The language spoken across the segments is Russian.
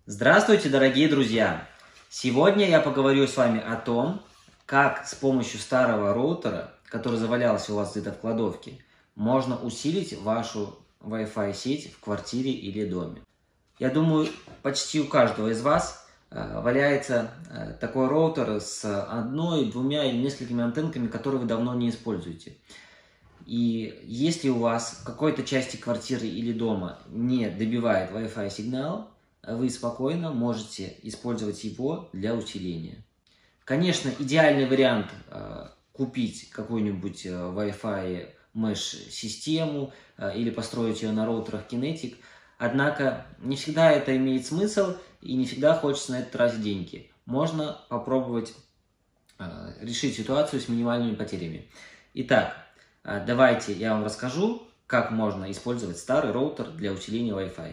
Здравствуйте, дорогие друзья! Сегодня я поговорю с вами о том, как с помощью старого роутера, который завалялся у вас где-то в кладовке, можно усилить вашу Wi-Fi сеть в квартире или доме. Я думаю, почти у каждого из вас валяется такой роутер с одной, двумя или несколькими антенками, которые вы давно не используете. И если у вас в какой-то части квартиры или дома не добивает Wi-Fi сигнал, вы спокойно можете использовать его для усиления. Конечно, идеальный вариант купить какую-нибудь Wi-Fi Mesh-систему или построить ее на роутерах Kinetic, однако не всегда это имеет смысл и не всегда хочется на это тратить деньги. Можно попробовать решить ситуацию с минимальными потерями. Итак, давайте я вам расскажу, как можно использовать старый роутер для усиления Wi-Fi.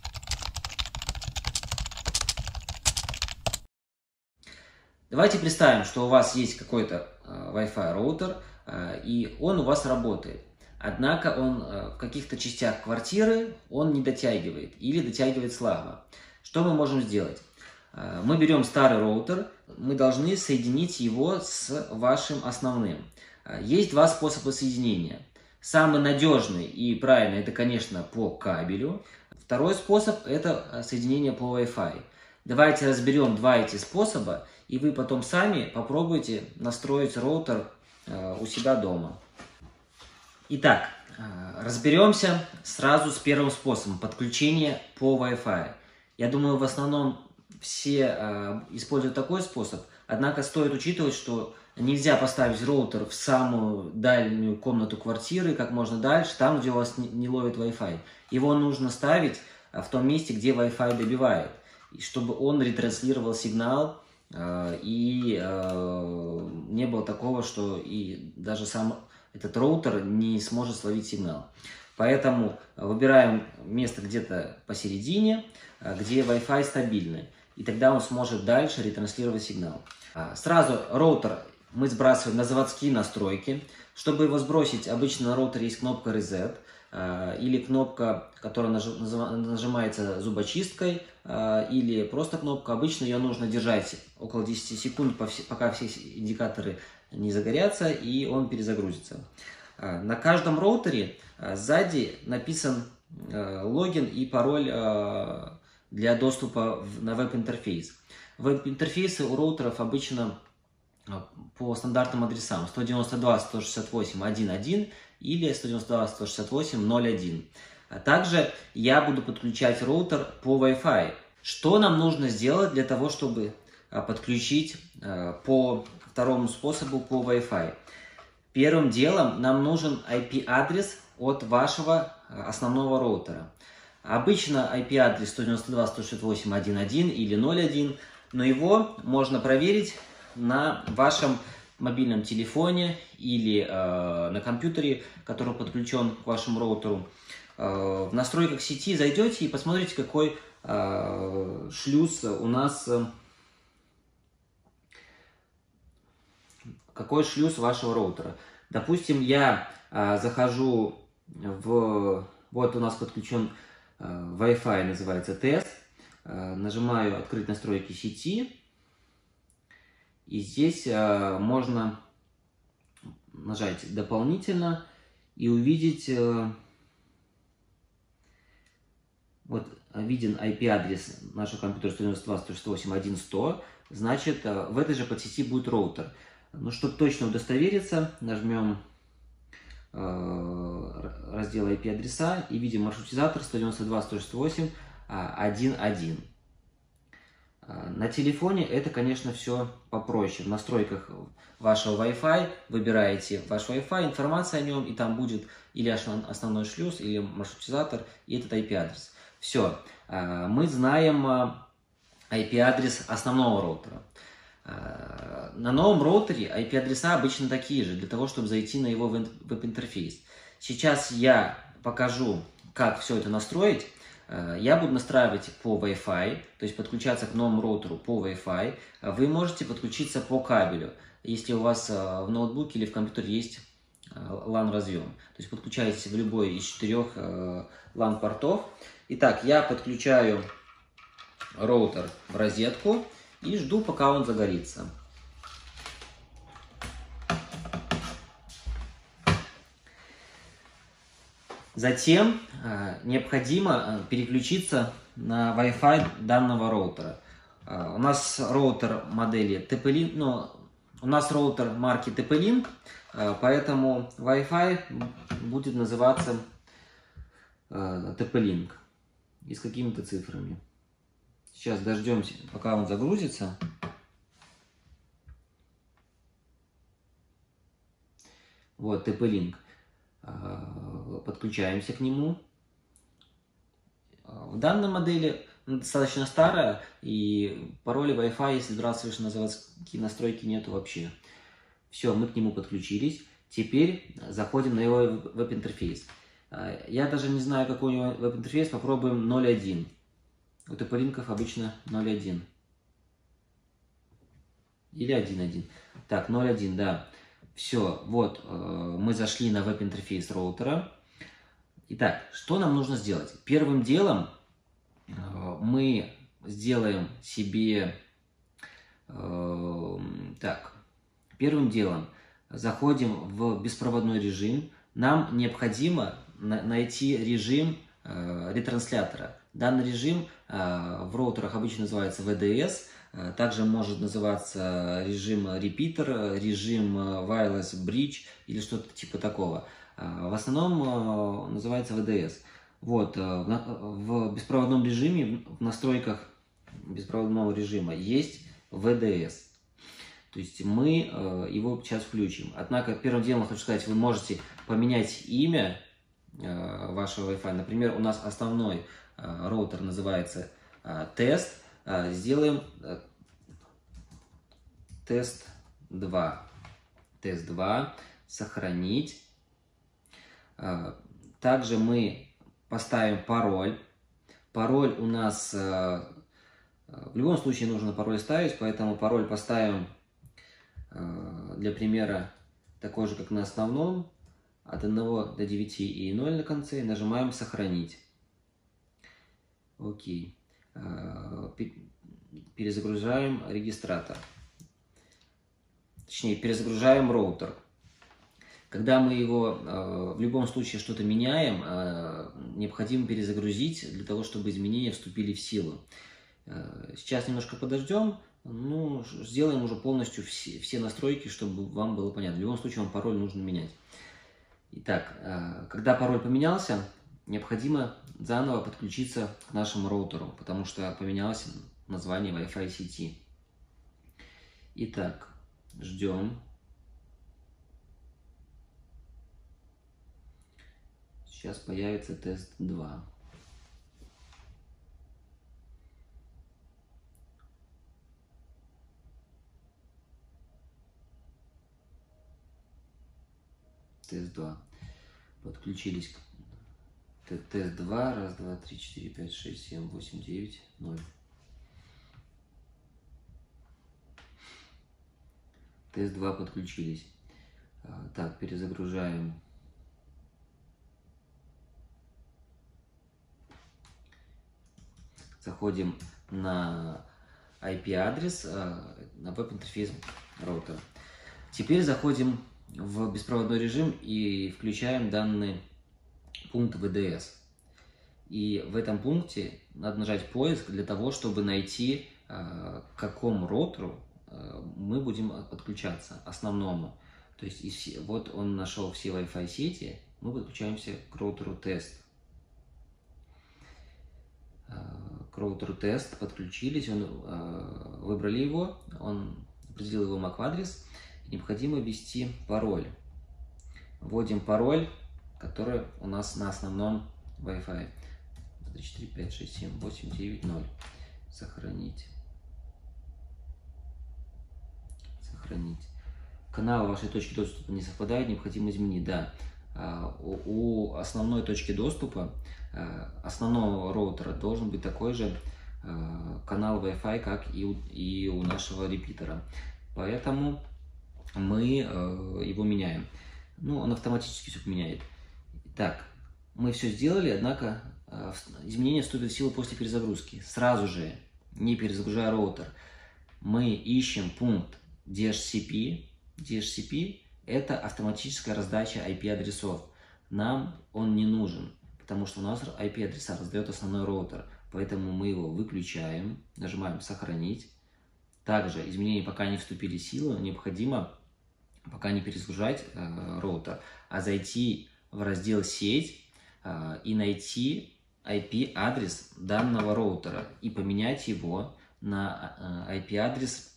Давайте представим, что у вас есть какой-то Wi-Fi роутер, и он у вас работает. Однако он в каких-то частях квартиры он не дотягивает или дотягивает слабо. Что мы можем сделать? Мы берем старый роутер, мы должны соединить его с вашим основным. Есть два способа соединения. Самый надежный и правильный это, конечно, по кабелю. Второй способ это соединение по Wi-Fi. Давайте разберем два эти способа, и вы потом сами попробуйте настроить роутер у себя дома. Итак, разберемся сразу с первым способом подключения по Wi-Fi. Я думаю, в основном все используют такой способ, однако стоит учитывать, что нельзя поставить роутер в самую дальнюю комнату квартиры, как можно дальше, там, где у вас не ловит Wi-Fi. Его нужно ставить в том месте, где Wi-Fi добивает, чтобы он ретранслировал сигнал, и не было такого, что и даже сам этот роутер не сможет словить сигнал. Поэтому выбираем место где-то посередине, где Wi-Fi стабильный, и тогда он сможет дальше ретранслировать сигнал. Сразу роутер мы сбрасываем на заводские настройки. Чтобы его сбросить, обычно на роутере есть кнопка Reset, или кнопка, которая нажимается зубочисткой, или просто кнопка. Обычно ее нужно держать около 10 секунд, пока все индикаторы не загорятся и он перезагрузится. На каждом роутере сзади написан логин и пароль для доступа на веб-интерфейс. Веб-интерфейсы у роутеров обычно по стандартным адресам 192.168.1.1 или 192.168.0.1. Также я буду подключать роутер по Wi-Fi. Что нам нужно сделать для того, чтобы подключить по второму способу по Wi-Fi? Первым делом нам нужен IP-адрес от вашего основного роутера. Обычно IP-адрес 192.168.1.1 или 0.1, но его можно проверить на вашем мобильном телефоне или на компьютере, который подключен к вашему роутеру. В настройках сети зайдете и посмотрите, какой шлюз у нас, какой шлюз вашего роутера. Допустим, я захожу в, вот у нас подключен Wi-Fi, называется тест, нажимаю «Открыть настройки сети». И здесь можно нажать дополнительно и увидеть, вот виден IP-адрес нашего компьютера 192.168.1.100, значит в этой же подсети будет роутер. Но чтобы точно удостовериться, нажмем раздел IP-адреса и видим маршрутизатор 192.168.1.1. На телефоне это, конечно, все попроще. В настройках вашего Wi-Fi выбираете ваш Wi-Fi, информация о нем, и там будет или основной шлюз, или маршрутизатор, и этот IP-адрес. Все. Мы знаем IP-адрес основного роутера. На новом роутере IP-адреса обычно такие же, для того, чтобы зайти на его веб-интерфейс. Сейчас я покажу, как все это настроить. Я буду настраивать по Wi-Fi, то есть подключаться к новому роутеру по Wi-Fi. Вы можете подключиться по кабелю, если у вас в ноутбуке или в компьютере есть LAN-разъем. То есть подключаетесь в любой из 4 LAN-портов. Итак, я подключаю роутер в розетку и жду, пока он загорится. Затем необходимо переключиться на Wi-Fi данного роутера. У нас роутер модели TP-Link, но у нас роутер марки TP-Link, поэтому Wi-Fi будет называться TP-Link и с какими-то цифрами. Сейчас дождемся, пока он загрузится. Вот TP-Link. Подключаемся к нему. В данной модели достаточно старая, и пароля Wi-Fi, если сбрасываешь на заводские настройки, нету вообще. Все, мы к нему подключились. Теперь заходим на его веб-интерфейс. Я даже не знаю, какой у него веб-интерфейс, попробуем 0.1. У TP-Link обычно 0.1. Или 1.1. Так, 0.1, да. Все, вот, мы зашли на веб-интерфейс роутера. Итак, что нам нужно сделать? Первым делом мы сделаем себе... первым делом заходим в беспроводной режим. Нам необходимо найти режим ретранслятора. Данный режим в роутерах обычно называется VDS. Также может называться режим repeater, режим wireless bridge или что-то типа такого. В основном называется VDS. Вот, в беспроводном режиме, в настройках беспроводного режима есть VDS. То есть мы его сейчас включим. Однако первым делом хочу сказать, вы можете поменять имя вашего Wi-Fi. Например, у нас основной роутер называется тест. Сделаем тест 2. Тест 2. Сохранить. Также мы поставим пароль. Пароль у нас в любом случае нужно пароль ставить, поэтому пароль поставим для примера такой же, как на основном. От 1 до 9 и 0 на конце. Нажимаем «Сохранить». Окей. Перезагружаем регистратор. Точнее, перезагружаем роутер. Когда мы его в любом случае что-то меняем, необходимо перезагрузить для того, чтобы изменения вступили в силу. Сейчас немножко подождем. Ну, сделаем уже полностью все настройки, чтобы вам было понятно. В любом случае, вам пароль нужно менять. Итак, когда пароль поменялся, необходимо заново подключиться к нашему роутеру, потому что поменялось название Wi-Fi сети. Итак, ждем. Сейчас появится тест 2. Тест 2. Подключились. Тест 2. Раз, два, три, 4, 5, 6, 7, 8, 9, 0. Тест 2 подключились. Так, перезагружаем. Заходим на IP-адрес, на веб-интерфейс роутера. Теперь заходим в беспроводной режим и включаем данный пункт VDS. И в этом пункте надо нажать поиск для того, чтобы найти, к какому роутеру мы будем подключаться, основному. То есть вот он нашел все Wi-Fi сети, мы подключаемся к роутеру тест. К роутеру тест подключились, выбрали его, он определил его MAC-адрес. Необходимо ввести пароль. Вводим пароль, который у нас на основном Wi-Fi. 4, 5, 6, 7, 8, 9, 0. Сохранить. Сохранить. Канал вашей точки доступа не совпадает, необходимо изменить. Да. У основной точки доступа, основного роутера, должен быть такой же канал Wi-Fi, как и у нашего репитера. Поэтому мы его меняем. Ну, он автоматически все поменяет. Так, мы все сделали, однако изменения вступят в силу после перезагрузки. Сразу же не перезагружая роутер, мы ищем пункт DHCP. DHCP – это автоматическая раздача IP-адресов. Нам он не нужен, потому что у нас IP-адреса раздает основной роутер. Поэтому мы его выключаем, нажимаем «Сохранить». Также изменения пока не вступили в силу, необходимо пока не перезагружать роутер, а зайти в раздел «Сеть» и найти IP-адрес данного роутера и поменять его на IP-адрес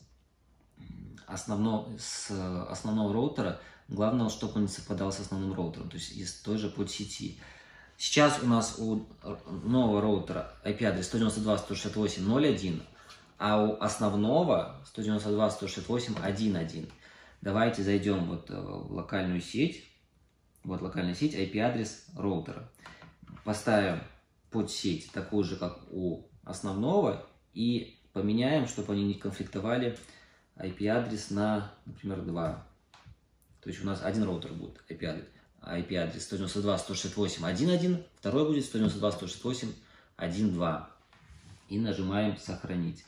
основного роутера. Главное, чтобы он не совпадал с основным роутером, то есть из той же подсети. Сейчас у нас у нового роутера IP-адрес 192.168.0.1, а у основного 192.168.1.1. Давайте зайдем вот в локальную сеть. Вот локальная сеть, IP-адрес роутера. Поставим подсеть такую же, как у основного, и поменяем, чтобы они не конфликтовали, IP-адрес на, например, 2. То есть у нас один роутер будет IP-адрес 192.168.1.1, второй будет 192.168.1.2. И нажимаем «Сохранить».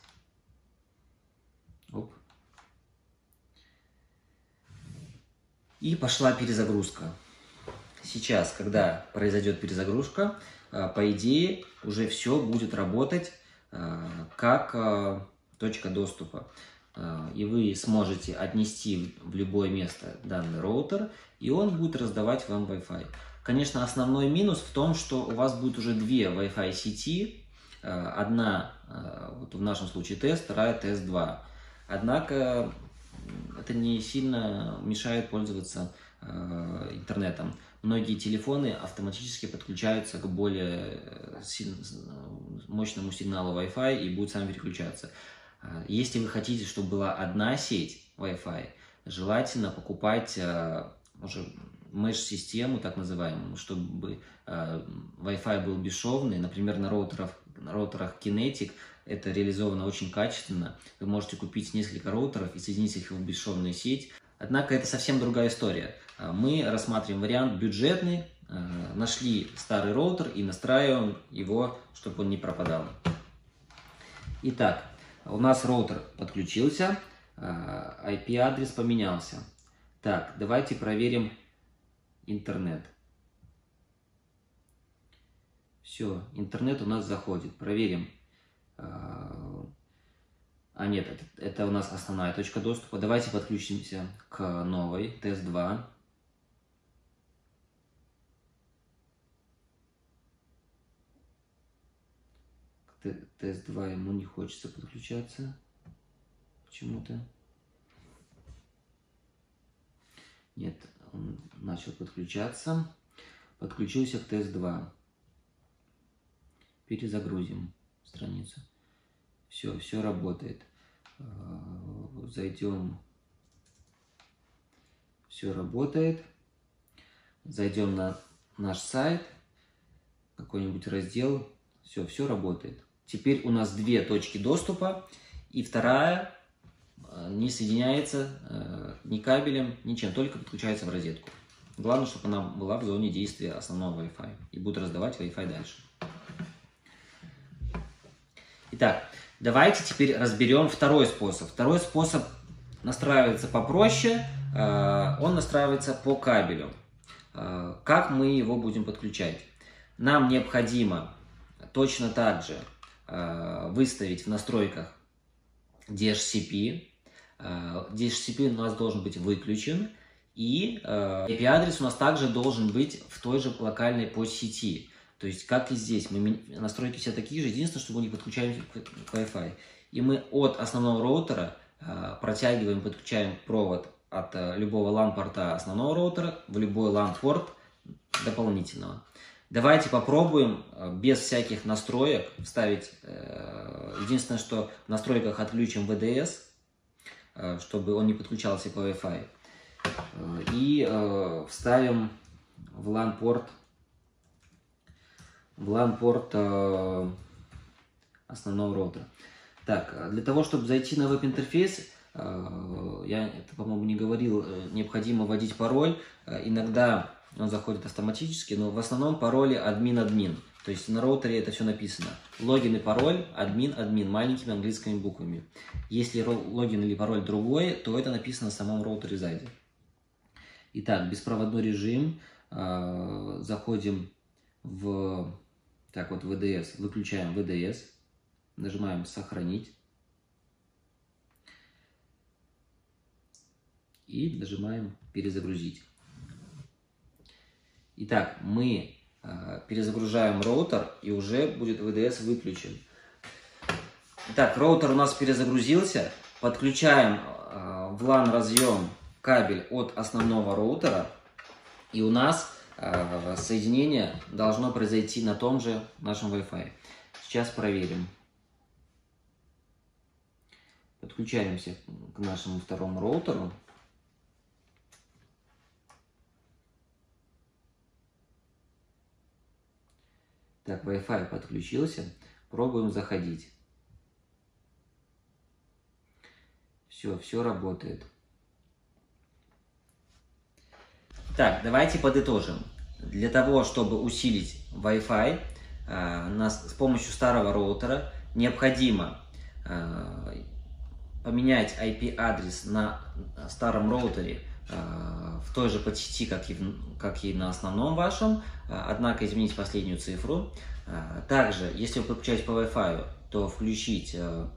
Оп. И пошла перезагрузка. Сейчас, когда произойдет перезагрузка, по идее, уже все будет работать как точка доступа. И вы сможете отнести в любое место данный роутер, и он будет раздавать вам Wi-Fi. Конечно, основной минус в том, что у вас будет уже две Wi-Fi сети. Одна, вот в нашем случае тест, вторая тест-2. Однако это не сильно мешает пользоваться интернетом. Многие телефоны автоматически подключаются к более мощному сигналу Wi-Fi и будут сами переключаться. Если вы хотите, чтобы была одна сеть Wi-Fi, желательно покупать уже mesh-систему, так называемую, чтобы Wi-Fi был бесшовный. Например, на роутерах Kinetic это реализовано очень качественно. Вы можете купить несколько роутеров и соединить их в бесшовную сеть. Однако это совсем другая история. Мы рассматриваем вариант бюджетный, нашли старый роутер и настраиваем его, чтобы он не пропадал. Итак, у нас роутер подключился, IP-адрес поменялся. Так, давайте проверим интернет. Все, интернет у нас заходит. Проверим. Нет, это у нас основная точка доступа. Давайте подключимся к новой, тест-2. Тест-2 ему не хочется подключаться почему-то. Нет, он начал подключаться. Подключился к тест-2. Перезагрузим страницу. Все работает. Зайдем. Все работает. Зайдем на наш сайт. Какой-нибудь раздел. Все работает. Теперь у нас две точки доступа. И вторая не соединяется ни кабелем, ничем. Только подключается в розетку. Главное, чтобы она была в зоне действия основного Wi-Fi. И будет раздавать Wi-Fi дальше. Итак, давайте теперь разберем второй способ. Второй способ настраивается попроще. Он настраивается по кабелю. Как мы его будем подключать? Нам необходимо точно так же выставить в настройках DHCP. DHCP у нас должен быть выключен. И IP-адрес у нас также должен быть в той же локальной подсети. То есть, как и здесь, настройки все такие же, единственное, что мы не подключаем к Wi-Fi. И мы от основного роутера протягиваем, подключаем провод от любого LAN-порта основного роутера в любой LAN-порт дополнительного. Давайте попробуем без всяких настроек вставить. Единственное, что в настройках отключим VDS, чтобы он не подключался по Wi-Fi. И вставим в LAN-порт основного роутера. Так, для того, чтобы зайти на веб-интерфейс, я это, по-моему, не говорил, необходимо вводить пароль. Иногда он заходит автоматически, но в основном пароли админ-админ. То есть на роутере это все написано. Логин и пароль, админ, маленькими английскими буквами. Если логин или пароль другой, то это написано на самом роутере сзади. Итак, беспроводной режим. Заходим в VDS, выключаем VDS, нажимаем «Сохранить» и нажимаем «Перезагрузить». Итак, мы перезагружаем роутер, и уже будет VDS выключен. Итак, роутер у нас перезагрузился. Подключаем в LAN разъем кабель от основного роутера, и у нас соединение должно произойти на том же нашем Wi-Fi. Сейчас проверим. Подключаемся к нашему второму роутеру. Так, Wi-Fi подключился. Пробуем заходить. Все работает. Так, давайте подытожим. Для того, чтобы усилить Wi-Fi, с помощью старого роутера необходимо поменять IP-адрес на старом роутере в той же подсети, как и на основном вашем, однако изменить последнюю цифру. Также, если вы подключаетесь по Wi-Fi, то включить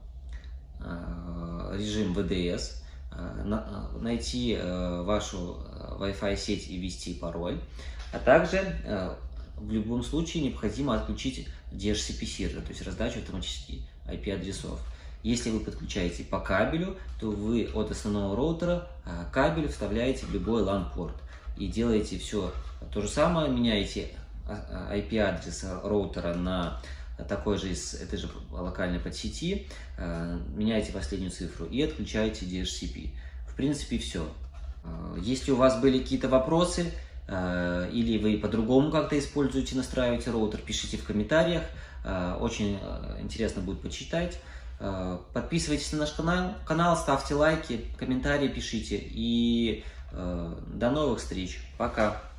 режим VDS, найти вашу Wi-Fi сеть и ввести пароль. А также в любом случае необходимо отключить DHCP сервер, то есть раздачу автоматически IP-адресов. Если вы подключаете по кабелю, то вы от основного роутера кабель вставляете в любой LAN-порт и делаете все то же самое, меняете IP-адрес роутера на такой же из этой же локальной подсети, меняете последнюю цифру и отключаете DHCP. В принципе, все. Если у вас были какие-то вопросы, или вы по-другому как-то используете, настраиваете роутер, пишите в комментариях. Очень интересно будет почитать. Подписывайтесь на наш канал, ставьте лайки, комментарии пишите. И до новых встреч. Пока.